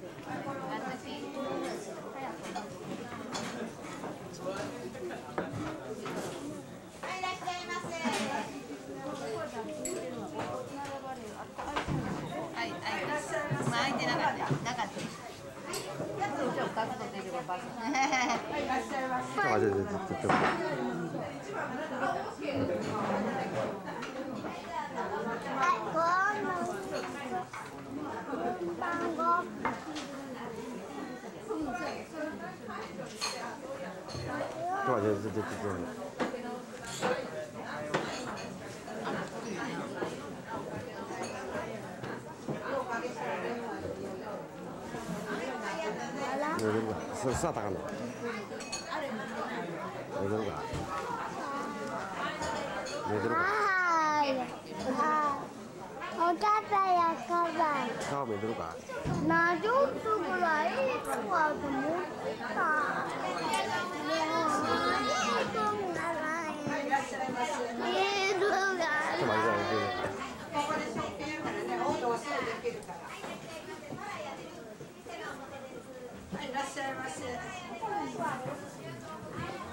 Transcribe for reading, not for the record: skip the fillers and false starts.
いらっしゃいませ。はい、空いてなかった。なかった。 さあ高野。寝てるか。寝てるか。 お母さんやカバン。 顔見てるか。 なちょっとぐらいいいかと思った。 いらっしゃいませ。